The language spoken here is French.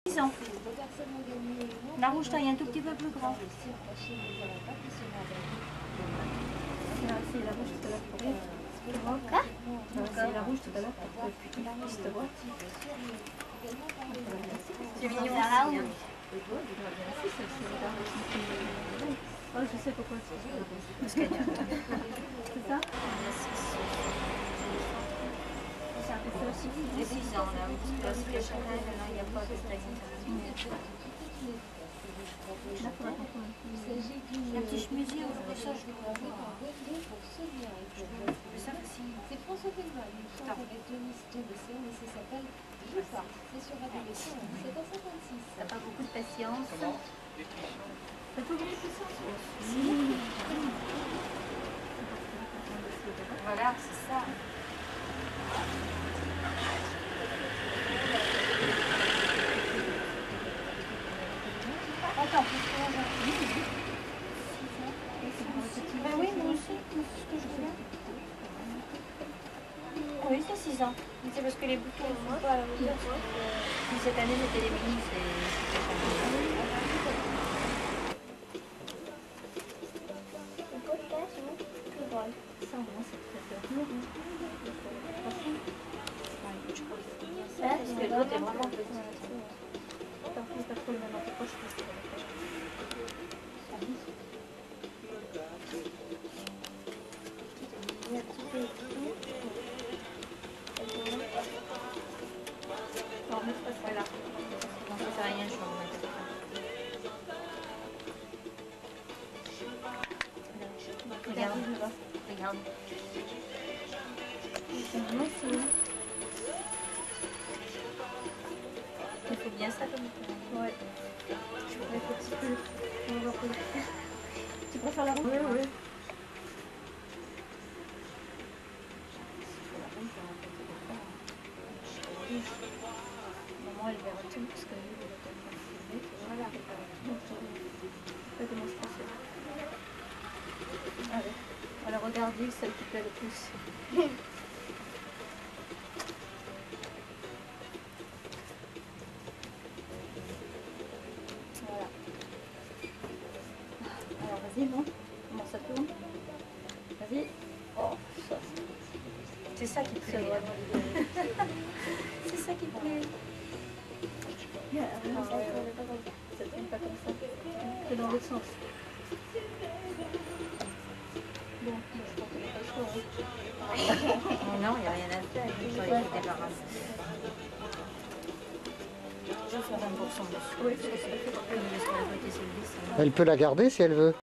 6 ans. La rouge taille un tout petit peu plus grand. C'est la rouge tout à l'heure pour Quoi? c'est la rouge tout à l'heure pour c'est mignon aussi. Hein. Oh, je sais pourquoi Parce qu'elle c'est ça. C'est 6 ans là, parce que chacun, il n'y a pas de taille. Un petit chemisier, on fait ça, je crois. Ça facile. C'est François Pelleman, une chante avec Denis Jebessé, mais ça s'appelle Je pars. C'est sur Radio Besson, 17h56. T'as pas beaucoup de patience. T'as pas beaucoup de patience? Voilà, c'est ça. Attends, ben oui, moi aussi, c'est ce que je voulais. Oui, c'est 6 ans. C'est parce que les boutons ne sont pas à la hauteur. Cette année, c'était les mini, Ça, vraiment, c'est très bien. parce que l'autre est vraiment petit. Attends, c'est pas trop le même approche. Voilà. Non, ça sert à rien, je vais en mettre. Regarde, regarde. Il faut bien ça comme ça. Ouais. Tu préfères la rouge? Oui, oui. Maman, elle verra tout parce que lui, il va être filmé. Voilà. Pas de démonstration. Allez. Alors, regardez celle qui plaît le plus. Voilà. Alors, vas-y, non? Comment ça tourne? Vas-y. Oh, ça. C'est ça qui plaît. C'est ça qui plaît. Ça tourne pas comme ça. C'est dans l'autre sens. Bon, je pense qu'il n'y a pas le choix. Non, il n'y a rien à faire. Il faut se débarrasser. Je vais faire 20% dessus. Oui, Parce que c'est le fait pour que le côté, c'est le 10. Elle peut la garder si elle veut.